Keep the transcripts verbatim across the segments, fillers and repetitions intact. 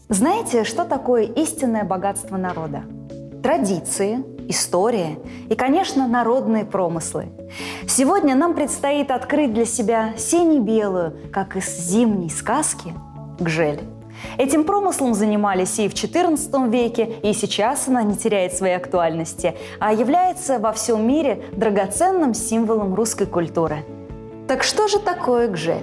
Знаете, что такое истинное богатство народа? Традиции, история и, конечно, народные промыслы. Сегодня нам предстоит открыть для себя сине-белую, как из зимней сказки, гжель. Этим промыслом занимались и в четырнадцатом веке, и сейчас она не теряет своей актуальности, а является во всем мире драгоценным символом русской культуры. Так что же такое гжель?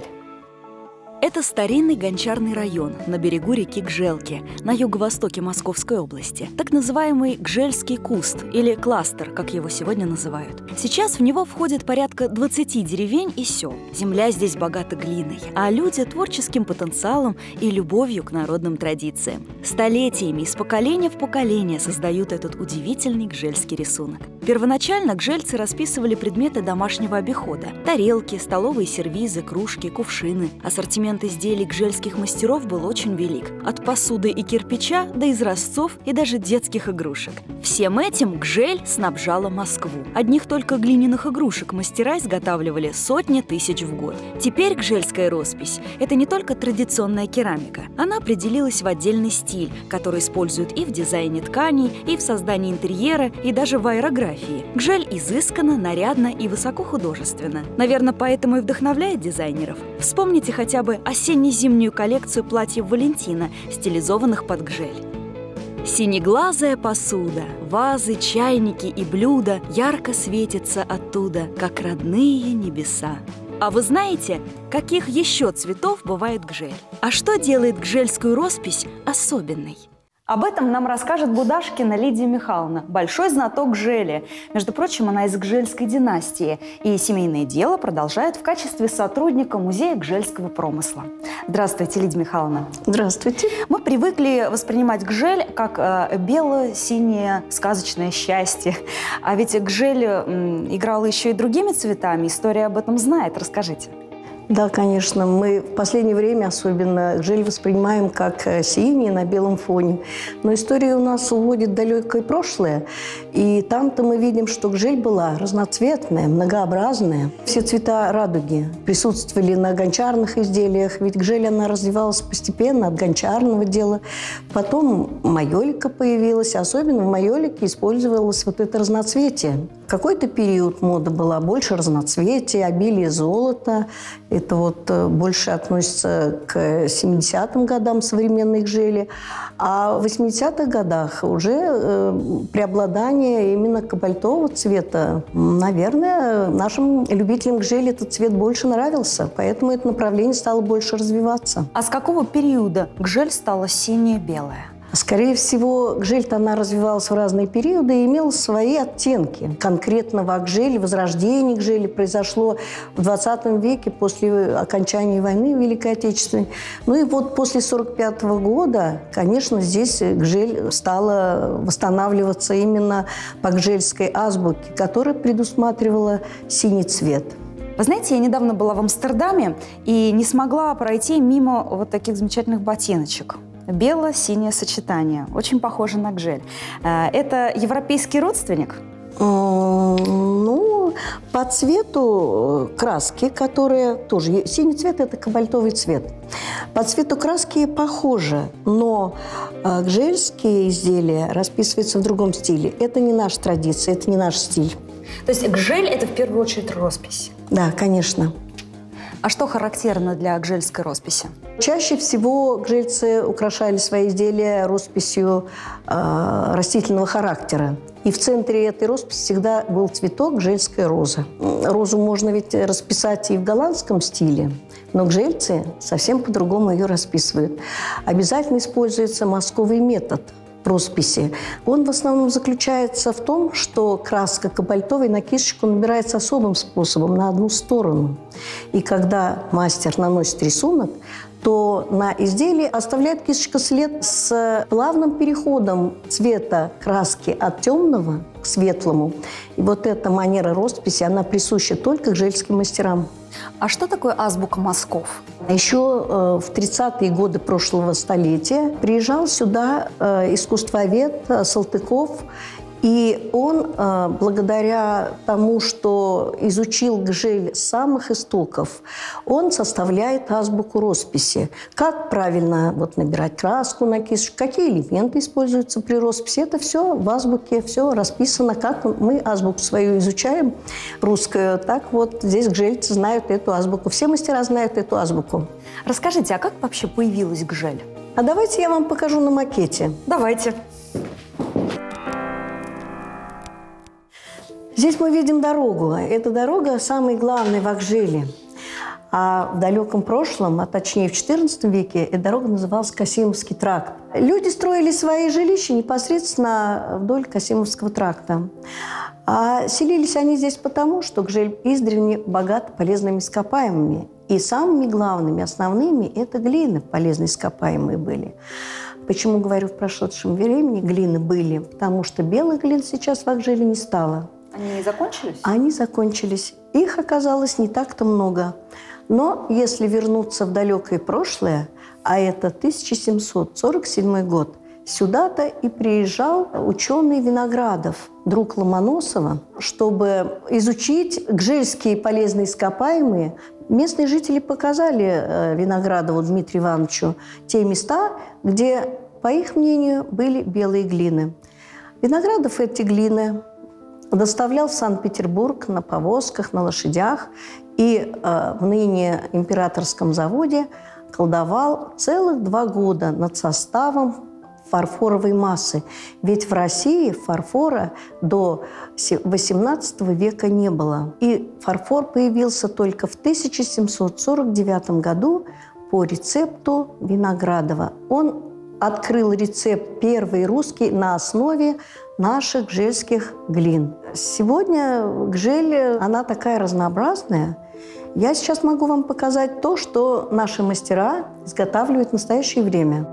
Это старинный гончарный район на берегу реки Гжелки, на юго-востоке Московской области. Так называемый Гжельский куст, или кластер, как его сегодня называют. Сейчас в него входит порядка двадцати деревень и сел. Земля здесь богата глиной, а люди – творческим потенциалом и любовью к народным традициям. Столетиями, из поколения в поколение создают этот удивительный гжельский рисунок. Первоначально гжельцы расписывали предметы домашнего обихода – тарелки, столовые сервизы, кружки, кувшины. Ассортимент изделий гжельских мастеров был очень велик. От посуды и кирпича до изразцов и даже детских игрушек. Всем этим гжель снабжала Москву. Одних только глиняных игрушек мастера изготавливали сотни тысяч в год. Теперь гжельская роспись – это не только традиционная керамика. Она определилась в отдельный стиль, который используют и в дизайне тканей, и в создании интерьера, и даже в аэрографии. Гжель изысканно, нарядно и высокохудожественно. Наверное, поэтому и вдохновляет дизайнеров. Вспомните хотя бы осенне-зимнюю коллекцию платьев Валентина, стилизованных под гжель. Синеглазая посуда, вазы, чайники и блюда ярко светятся оттуда, как родные небеса. А вы знаете, каких еще цветов бывает гжель? А что делает гжельскую роспись особенной? Об этом нам расскажет Будашкина Лидия Михайловна, большой знаток гжели. Между прочим, она из гжельской династии, и семейное дело продолжает в качестве сотрудника Музея гжельского промысла. Здравствуйте, Лидия Михайловна. Здравствуйте. Мы привыкли воспринимать гжель как э, бело-синее сказочное счастье. А ведь гжель э, играла еще и другими цветами. История об этом знает. Расскажите. Да, конечно. Мы в последнее время особенно гжель воспринимаем как синий на белом фоне. Но история у нас уводит в далекое прошлое. И там-то мы видим, что гжель была разноцветная, многообразная. Все цвета радуги присутствовали на гончарных изделиях. Ведь гжель, она развивалась постепенно от гончарного дела. Потом майолика появилась. Особенно в майолике использовалось вот это разноцветие. В какой-то период мода была больше разноцветия, обилие золота. Это вот больше относится к семидесятым годам современной гжели. А в восьмидесятых годах уже э, преобладание именно кобальтового цвета. Наверное, нашим любителям гжели этот цвет больше нравился, поэтому это направление стало больше развиваться. А с какого периода гжель стала сине-белая? Скорее всего, гжель-то она развивалась в разные периоды и имела свои оттенки. Конкретно в гжели, возрождение гжели произошло в двадцатом веке после окончания войны Великой Отечественной. Ну и вот после сорок пятого года, конечно, здесь гжель стала восстанавливаться именно по гжельской азбуке, которая предусматривала синий цвет. Вы знаете, я недавно была в Амстердаме и не смогла пройти мимо вот таких замечательных ботиночек. Бело-синее сочетание. Очень похоже на гжель. Это европейский родственник? Ну, по цвету краски, которые тоже... Синий цвет – это кобальтовый цвет. По цвету краски похожи, но гжельские изделия расписываются в другом стиле. Это не наша традиция, это не наш стиль. То есть гжель – это в первую очередь роспись? Да, конечно. А что характерно для гжельской росписи? Чаще всего гжельцы украшали свои изделия росписью э, растительного характера. И в центре этой росписи всегда был цветок гжельская роза. Розу можно ведь расписать и в голландском стиле, но гжельцы совсем по-другому ее расписывают. Обязательно используется мазковый метод росписи. Он в основном заключается в том, что краска кобальтовой на кисточку набирается особым способом, на одну сторону. И когда мастер наносит рисунок, то на изделии оставляет кисточка след с плавным переходом цвета краски от темного к светлому. И вот эта манера росписи, она присуща только гжельским мастерам. А что такое азбука мазков? Еще э, в тридцатые годы прошлого столетия приезжал сюда э, искусствовед э, Салтыков И он, благодаря тому, что изучил гжель с самых истоков, он составляет азбуку росписи. Как правильно вот набирать краску на кисточку, какие элементы используются при росписи. Это все в азбуке, все расписано, как мы азбуку свою изучаем, русскую. Так вот здесь гжельцы знают эту азбуку. Все мастера знают эту азбуку. Расскажите, а как вообще появилась гжель? А давайте я вам покажу на макете. Давайте. Здесь мы видим дорогу. Эта дорога самая главная в Акжеле. А в далеком прошлом, а точнее в четырнадцатом веке, эта дорога называлась Касимовский тракт. Люди строили свои жилища непосредственно вдоль Касимовского тракта. А селились они здесь потому, что Гжель издревле богата полезными ископаемыми. И самыми главными, основными – это глины полезные ископаемые были. Почему говорю в прошедшем времени глины были? Потому что белых глин сейчас в Акжеле не стало. Они закончились? Они закончились. Их оказалось не так-то много. Но если вернуться в далекое прошлое, а это тысяча семьсот сорок седьмой год, сюда-то и приезжал ученый Виноградов, друг Ломоносова, чтобы изучить гжельские полезные ископаемые. Местные жители показали Виноградову Дмитрию Ивановичу те места, где, по их мнению, были белые глины. Виноградов эти глины доставлял в Санкт-Петербург на повозках, на лошадях и э, в ныне императорском заводе колдовал целых два года над составом фарфоровой массы. Ведь в России фарфора до восемнадцатого века не было. И фарфор появился только в тысяча семьсот сорок девятом году по рецепту Виноградова. Он открыл рецепт первый русский на основе наших гжельских глин. Сегодня гжель, она такая разнообразная. Я сейчас могу вам показать то, что наши мастера изготавливают в настоящее время.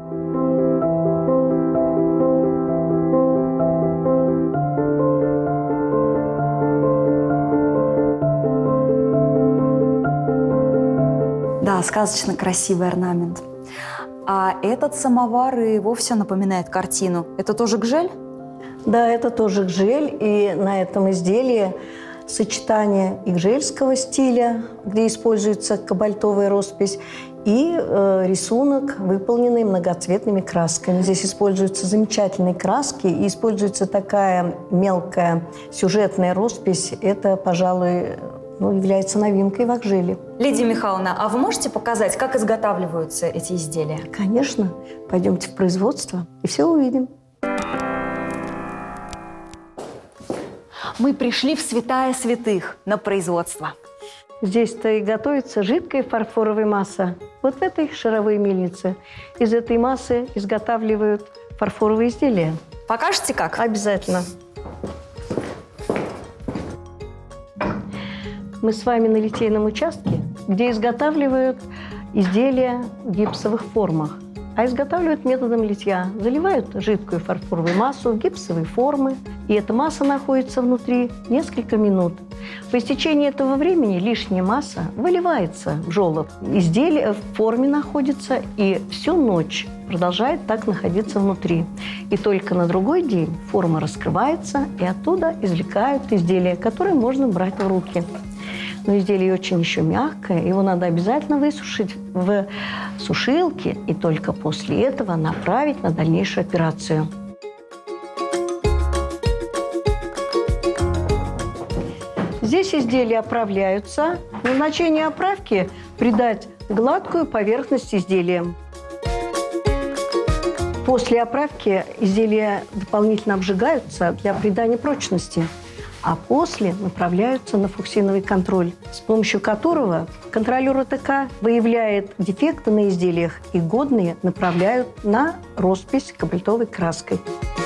Да, сказочно красивый орнамент. А этот самовар и вовсе напоминает картину. Это тоже гжель? Да, это тоже гжель. И на этом изделии сочетание и гжельского стиля, где используется кабальтовая роспись, и э, рисунок, выполненный многоцветными красками. Здесь используются замечательные краски и используется такая мелкая сюжетная роспись. Это, пожалуй, ну, является новинкой в Акжеле. Лидия Михайловна, а вы можете показать, как изготавливаются эти изделия? Конечно. Пойдемте в производство и все увидим. Мы пришли в святая святых на производство. Здесь-то и готовится жидкая фарфоровая масса. Вот в этой шаровой мельнице. Из этой массы изготавливают фарфоровые изделия. Покажете как? Обязательно. Мы с вами на литейном участке, где изготавливают изделия в гипсовых формах. А изготавливают методом литья. Заливают жидкую фарфоровую массу в гипсовые формы, и эта масса находится внутри несколько минут. По истечении этого времени лишняя масса выливается в желоб. Изделие в форме находится и всю ночь продолжает так находиться внутри. И только на другой день форма раскрывается, и оттуда извлекают изделие, которое можно брать в руки. Но изделие очень еще мягкое, его надо обязательно высушить в сушилке и только после этого направить на дальнейшую операцию. Здесь изделия оправляются. Назначение оправки – придать гладкую поверхность изделиям. После оправки изделия дополнительно обжигаются для придания прочности, а после направляются на фуксиновый контроль, с помощью которого контролер ОТК выявляет дефекты на изделиях и годные направляют на роспись кабальтовой краской.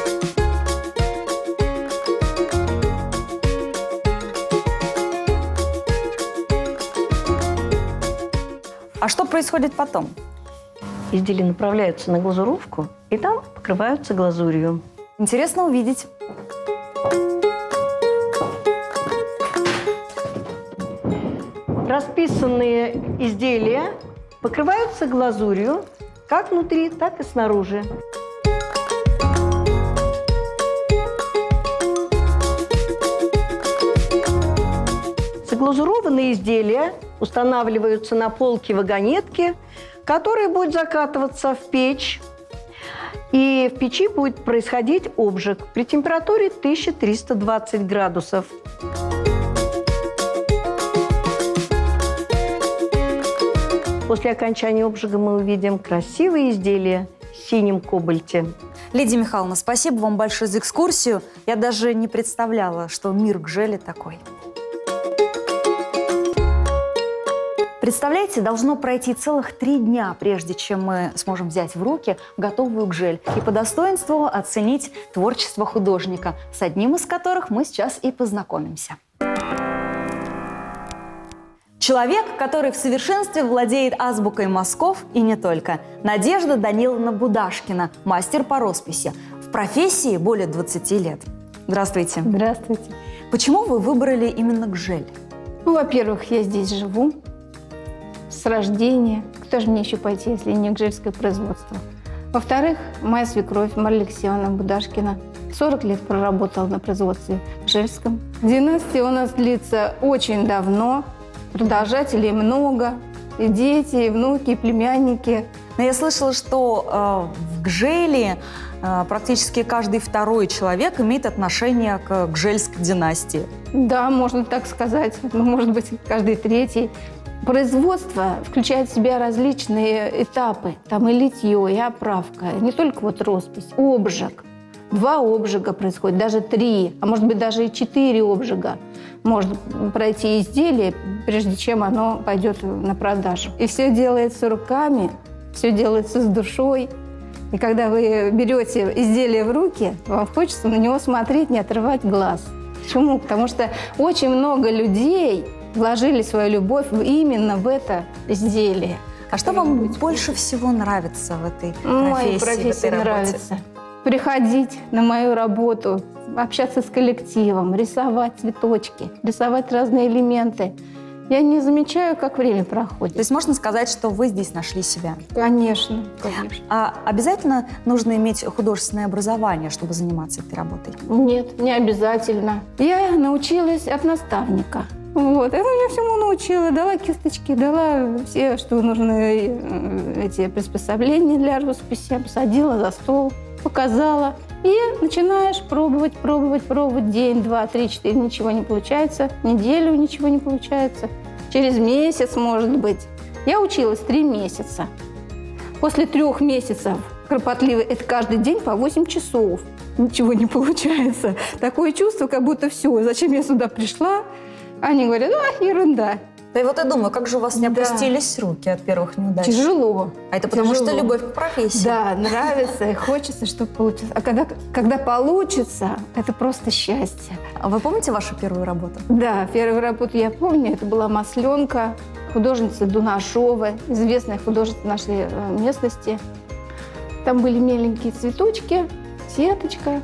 А что происходит потом? Изделия направляются на глазуровку и там покрываются глазурью. Интересно увидеть. Расписанные изделия покрываются глазурью как внутри, так и снаружи. Заглазурованные изделия устанавливаются на полке вагонетки, которая будет закатываться в печь. И в печи будет происходить обжиг при температуре тысяча триста двадцать градусов. После окончания обжига мы увидим красивые изделия в синем кобальте. Лидия Михайловна, спасибо вам большое за экскурсию. Я даже не представляла, что мир гжели такой. Представляете, должно пройти целых три дня, прежде чем мы сможем взять в руки готовую гжель и по достоинству оценить творчество художника, с одним из которых мы сейчас и познакомимся. Человек, который в совершенстве владеет азбукой мазков и не только. Надежда Даниловна Будашкина, мастер по росписи. В профессии более двадцати лет. Здравствуйте. Здравствуйте. Почему вы выбрали именно гжель? Ну, во-первых, я здесь живу с рождения. Куда же мне еще пойти, если не гжельское производство? Во-вторых, моя свекровь Марья Алексеевна Будашкина сорок лет проработала на производстве гжельском. Династия у нас длится очень давно, продолжателей много, и дети, и внуки, и племянники. Но я слышала, что э, в гжели э, практически каждый второй человек имеет отношение к гжельской династии. Да, можно так сказать. Ну, может быть, каждый третий. Производство включает в себя различные этапы. Там и литье, и оправка. Не только вот роспись, обжиг. Два обжига происходит, даже три, а может быть даже и четыре обжига. Может пройти изделие, прежде чем оно пойдет на продажу. И все делается руками, все делается с душой. И когда вы берете изделие в руки, вам хочется на него смотреть, не отрывать глаз. Почему? Потому что очень много людей вложили свою любовь именно в это изделие. А что вам больше всего нравится в этой профессии? Моей профессии нравится приходить на мою работу, общаться с коллективом, рисовать цветочки, рисовать разные элементы. Я не замечаю, как время проходит. То есть можно сказать, что вы здесь нашли себя? Конечно, конечно. А обязательно нужно иметь художественное образование, чтобы заниматься этой работой? Нет, не обязательно. Я научилась от наставника. Вот. Она меня всему научила, дала кисточки, дала все, что нужны, эти приспособления для росписи, посадила за стол, показала. И начинаешь пробовать, пробовать, пробовать. День, два, три, четыре, ничего не получается. Неделю ничего не получается. Через месяц, может быть. Я училась три месяца. После трех месяцев кропотливо, это каждый день по восемь часов. Ничего не получается. Такое чувство, как будто все. Зачем я сюда пришла? Они говорят, а, ерунда. Да и вот я думаю, как же у вас не Да. опустились руки от первых неудач? Тяжело. А это потому Тяжело. что любовь к профессии. Да, нравится и хочется, чтобы получилось. А когда, когда получится, это просто счастье. А вы помните вашу первую работу? Да, первую работу я помню. Это была масленка художницы Дунашова, известная художница нашей э, местности. Там были меленькие цветочки, сеточка.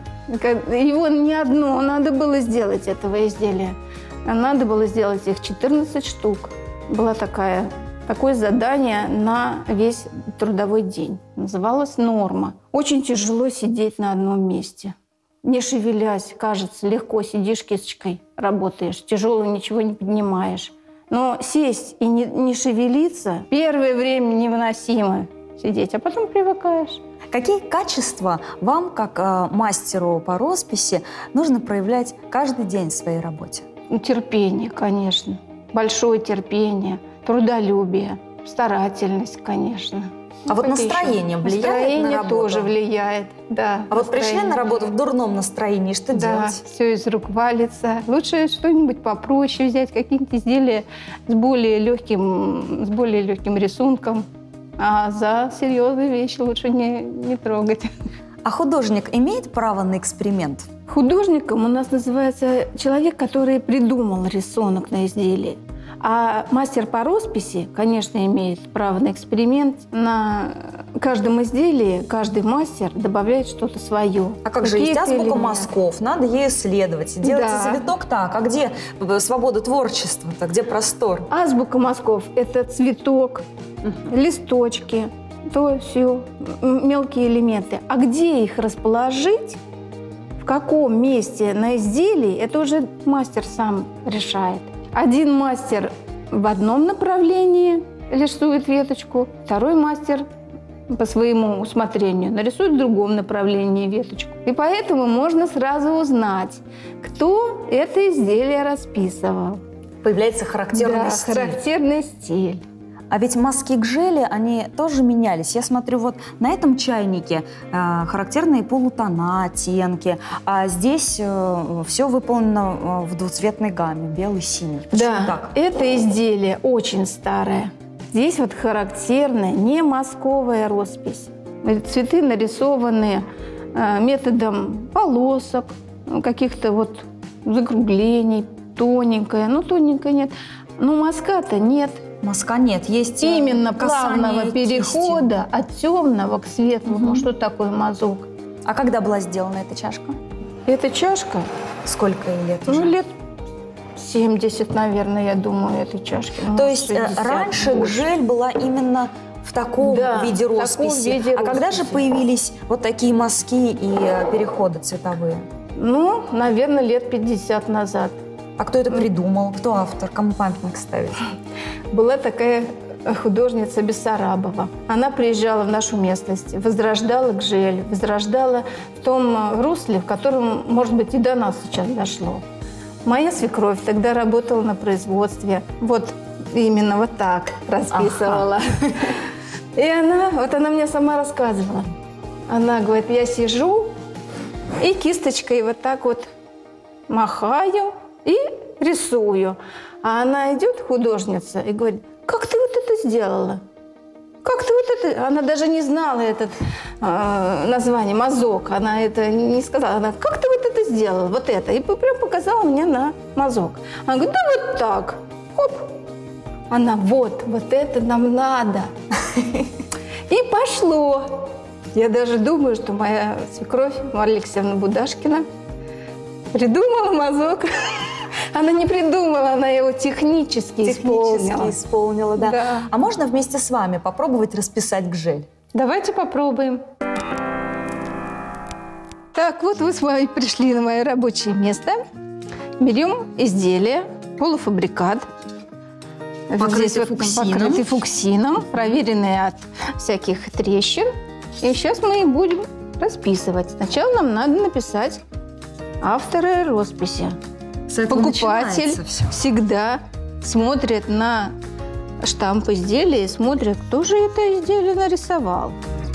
Его не одно, надо было сделать этого изделия. Надо было сделать их четырнадцать штук. Было такая, такое задание на весь трудовой день. Называлось «Норма». Очень тяжело сидеть на одном месте. Не шевелясь, кажется, легко сидишь кисточкой, работаешь. Тяжело, ничего не поднимаешь. Но сесть и не, не шевелиться первое время невыносимо сидеть, а потом привыкаешь. Какие качества вам, как э, мастеру по росписи, нужно проявлять каждый день в своей работе? Ну, терпение, конечно. Большое терпение, трудолюбие, старательность, конечно. А Ну, вот какие настроение еще? влияет Настроение на работу? тоже влияет, да. А вот пришли настроение на работу в влияет. дурном настроении, что Да, делать? все из рук валится. Лучше что-нибудь попроще взять, какие-нибудь изделия с более легким, с более легким рисунком. А за серьезные вещи лучше не, не трогать. А художник имеет право на эксперимент? Художником у нас называется человек, который придумал рисунок на изделии. А мастер по росписи, конечно, имеет право на эксперимент. На каждом изделии каждый мастер добавляет что-то свое. А как же есть Какие-то азбука элементы. мазков, надо ей исследовать. И делать Да. завиток так. А где свобода творчества-то, где простор? Азбука мазков – это цветок, листочки, то все, мелкие элементы. А где их расположить, в каком месте на изделии, это уже мастер сам решает. Один мастер в одном направлении рисует веточку, второй мастер по своему усмотрению нарисует в другом направлении веточку. И поэтому можно сразу узнать, кто это изделие расписывал. Появляется характерный Да, стиль. характерный стиль. А ведь мазки гжели, они тоже менялись. Я смотрю, вот на этом чайнике э, характерные полутона, оттенки, а здесь э, все выполнено э, в двуцветной гамме, белый, синий. Почему Да, так? это изделие очень старое. Здесь вот характерная не мазковая роспись. Цветы нарисованы э, методом полосок, ну, каких-то вот закруглений, тоненькое, ну тоненькое нет. Но мазка-то нет. Мазка нет, есть э, Именно касание плавного перехода от темного к светлому. Мгм. Что такое мазок? кисти. А когда была сделана эта чашка? Эта чашка, Сколько ей лет ну, уже? лет семьдесят, наверное, я думаю, этой чашке. Ну, То есть э, шестьдесят, раньше больше. гжель была именно в таком Да, виде в таком росписи. виде А когда же росписи. появились вот такие мазки и э, переходы цветовые? Ну, наверное, лет пятьдесят назад. А кто это придумал? Кто автор? Кому памятник ставить? Была такая художница Бессарабова. Она приезжала в нашу местность, возрождала гжель, возрождала в том русле, в котором, может быть, и до нас сейчас дошло. Моя свекровь тогда работала на производстве. Вот именно вот так расписывала. И она, вот она мне сама рассказывала. Она говорит, я сижу и кисточкой вот так вот махаю и рисую. А она идет, художница, и говорит, как ты вот это сделала? Как ты вот это... Она даже не знала это э, название, мазок. Она это не сказала. Она, как ты вот это сделала? Вот это. И прям показала мне на мазок. Она говорит, да вот так. Хоп. Она, вот, вот это нам надо. И пошло. Я даже думаю, что моя свекровь, Марья Алексеевна Будашкина, придумала мазок. Она не придумала, она его технически, Технически исполнила. исполнила, да. Да. А можно вместе с вами попробовать расписать гжель? Давайте попробуем. Так, вот вы с вами пришли на мое рабочее место. Берем изделие, полуфабрикат. Покрытый Здесь вот фуксином. покрытый фуксином, проверенный от всяких трещин. И сейчас мы их будем расписывать. Сначала нам надо написать автора росписи. С этого Покупатель начинается всё. всегда смотрит на штамп изделия и смотрит, кто же это изделие нарисовал.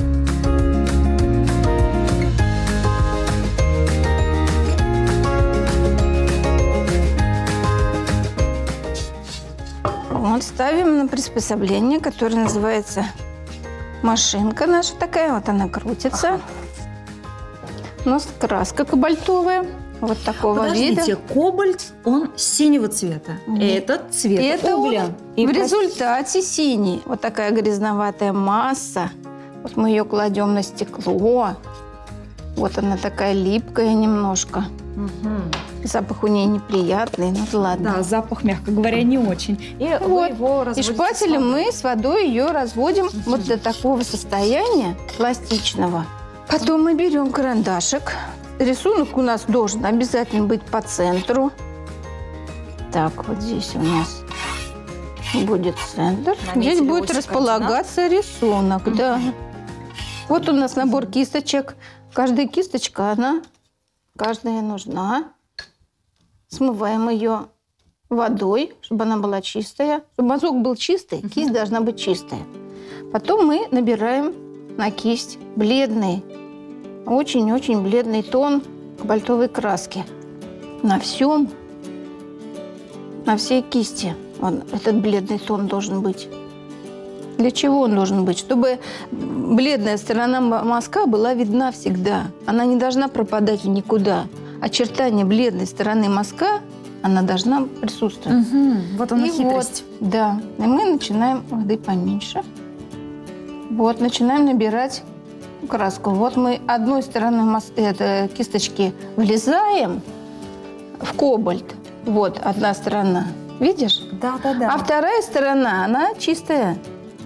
Вот ставим на приспособление, которое называется машинка наша такая. Вот она крутится. У нас краска кобальтовая. Вот такого Подождите, вида. кобальт, он синего цвета. Нет. Этот цвет Это угля. он И в прос- результате синий. Вот такая грязноватая масса. Вот мы ее кладем на стекло. Вот она такая липкая немножко. Мгм. Запах у нее неприятный, ну да ладно. Да, запах, мягко говоря, не очень. И вы Вот. его И разводите шпателем с водой. мы с водой ее разводим вот до такого состояния пластичного. Потом мы берем карандашик. Рисунок у нас должен обязательно быть по центру. Так, вот здесь у нас будет центр. Наметили Здесь будет оси располагаться рисунок, да. Вот у нас набор кисточек. Каждая кисточка, она, каждая нужна. Смываем ее водой, чтобы она была чистая. Чтобы мазок был чистый, кисть должна быть чистая. Потом мы набираем на кисть бледный, очень-очень бледный тон кобальтовой краски. На всем, на всей кисти он, этот бледный тон должен быть. Для чего он должен быть? Чтобы бледная сторона мазка была видна всегда. Она не должна пропадать в никуда. Очертание бледной стороны мазка, она должна присутствовать. Мгм. Вот она И хитрость. вот, да. И мы начинаем воды поменьше. Вот, начинаем набирать краску. Вот мы одной стороной мас- это, кисточки влезаем в кобальт. Вот одна сторона. Видишь? Да, да, да. А вторая сторона, она чистая.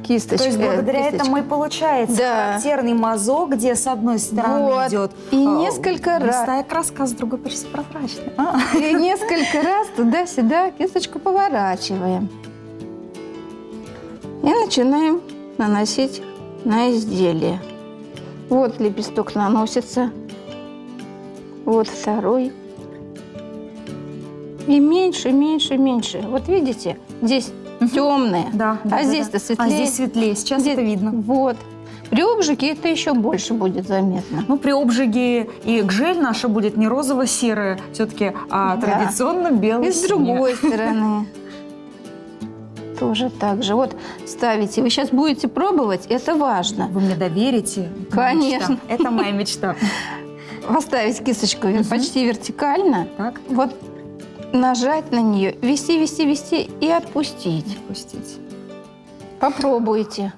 кисточкой. То есть благодаря кисточкой. этому и получается Да. характерный мазок, где с одной стороны Вот. идет И несколько раз. густая краска, а с другой почти прозрачная. А. И несколько раз туда-сюда кисточку поворачиваем. И начинаем наносить на изделие. Вот лепесток наносится. Вот второй. И меньше, меньше, меньше. Вот видите, здесь темное, Да, да, а да, здесь-то да. светлее. А здесь светлее. Сейчас Здесь- это видно. Вот. При обжиге это еще больше будет заметно. Ну, при обжиге и гжель наша будет не розово-серая все-таки, а Да. традиционно белый. И с другой стороны тоже так же. Вот ставите. Вы сейчас будете пробовать, это важно. Вы мне доверите? Моя Конечно. мечта. Это моя мечта. Поставить кисточку Мгм. почти вертикально. Так, Вот нажать на нее, вести, вести, вести и отпустить. пустить. Попробуйте.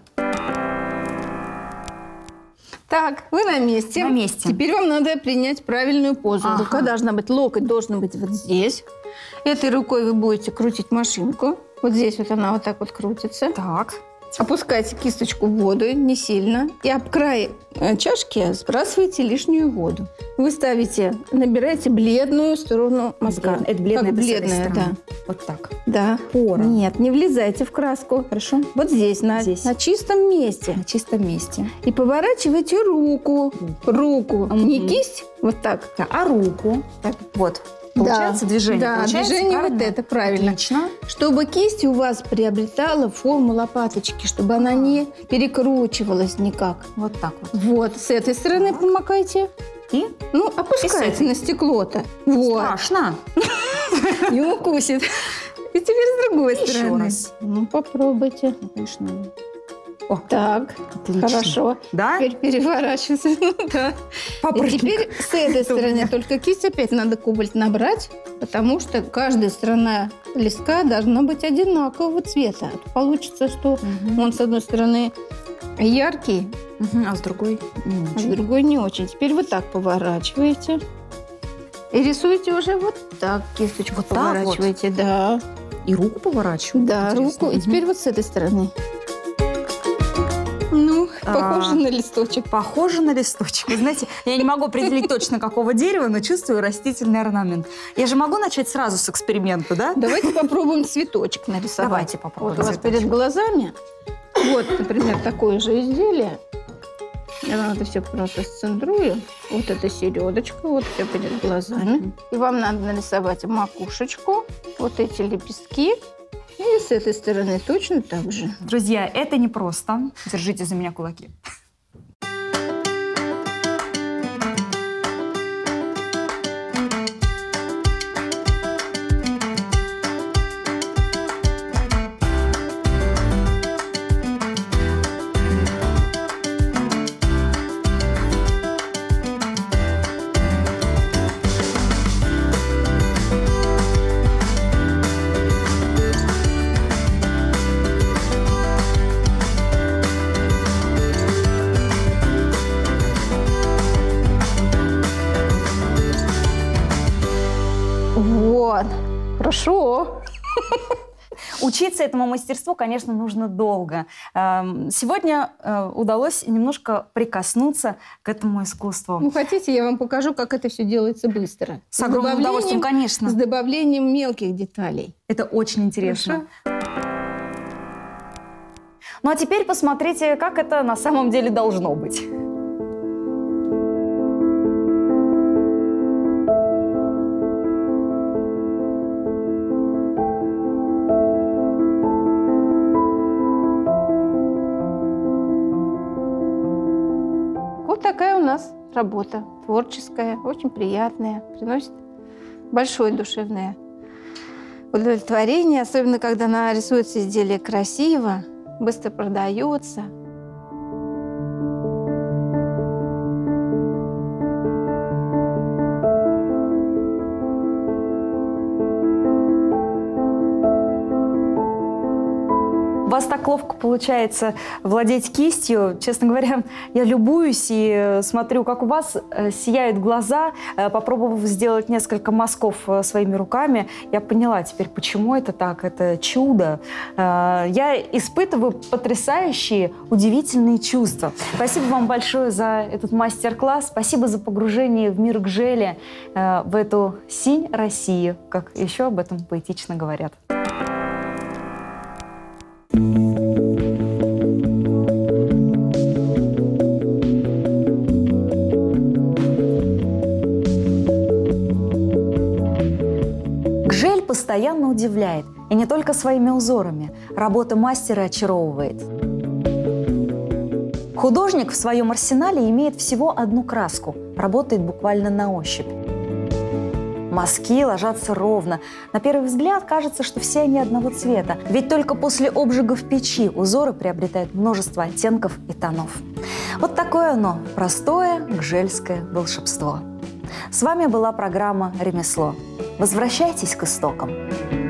Так, вы на месте. На месте. Теперь вам надо принять правильную позу. Ага. Рука должна быть, локоть должен быть вот здесь. Этой рукой вы будете крутить машинку. Вот здесь вот она вот так вот крутится. Так. Опускайте кисточку в воду, не сильно. И об край э, чашки сбрасываете лишнюю воду. Вы ставите, набираете бледную сторону мазка. Это бледная, Как это с этой бледная, да. стороны. Вот так. Да. Пора. Нет, не влезайте в краску. Хорошо? Вот здесь, на, Здесь. на чистом месте. На чистом месте. И поворачивайте руку. Руку. Мгм. Не кисть, вот так. Так, а руку? Так. Вот. Получается Да. движение? Да, Получается, движение правильно? вот это, правильно. Отлично. Чтобы кисть у вас приобретала форму лопаточки, чтобы она не перекручивалась никак. Вот так вот. Вот, с этой стороны Так. помакайте. И? Ну, И с опускайте этой. на стекло-то. Вот. Страшно. Не укусит. И теперь с другой Еще стороны. раз. Ну, попробуйте. Конечно. Так, Отлично. хорошо. Да? Теперь переворачивайся. Ну, да. И Папоротник. теперь с этой Это у стороны меня. только кисть опять надо кобальт набрать, потому что каждая сторона листка должна быть одинакового цвета. А то получится, что Мгм. он с одной стороны яркий, Мгм. А с другой не а с очень. другой не очень. Теперь вот так поворачиваете. И рисуете уже вот так кисточку Вот так вот? поворачиваете. Да, И руку поворачиваю. да, Интересно. руку. И Мгм. теперь вот с этой стороны. Ну, А. похоже на листочек. Похоже на листочек. Вы знаете, я не могу определить точно, какого дерева, но чувствую растительный орнамент. Я же могу начать сразу с эксперимента, да? Давайте попробуем цветочек нарисовать. Давайте попробуем Вот у вас цветочек. перед глазами. Вот, например, такое же изделие. Я вам это все просто сцентрую. Вот эта середочка, вот все перед глазами. Мгм. И вам надо нарисовать макушечку, вот эти лепестки. И с этой стороны точно так же. Друзья, это непросто. Держите за меня кулаки. Вот. Хорошо. Учиться этому мастерству, конечно, нужно долго. Эм, Сегодня э, удалось немножко прикоснуться к этому искусству. Ну, хотите, я вам покажу, как это все делается быстро. С огромным добавлением- удовольствием, конечно. С добавлением мелких деталей. Это очень интересно. Хорошо? Ну а теперь посмотрите, как это на самом деле должно быть. Вот такая у нас работа. Творческая, очень приятная. Приносит большое душевное удовлетворение. Особенно, когда нарисуется изделие красиво, быстро продается. У вас так так ловко получается владеть кистью. Честно говоря, я любуюсь и смотрю, как у вас сияют глаза. Попробовав сделать несколько мазков своими руками, я поняла теперь, почему это так. Это чудо. Я испытываю потрясающие, удивительные чувства. Спасибо вам большое за этот мастер-класс. Спасибо за погружение в мир гжели, в эту синь России, как еще об этом поэтично говорят. Гжель постоянно удивляет, и не только своими узорами. Работа мастера очаровывает. Художник в своем арсенале имеет всего одну краску, работает буквально на ощупь. Мазки ложатся ровно. На первый взгляд кажется, что все они одного цвета. Ведь только после обжига в печи узоры приобретают множество оттенков и тонов. Вот такое оно, простое гжельское волшебство. С вами была программа «Ремесло». Возвращайтесь к истокам.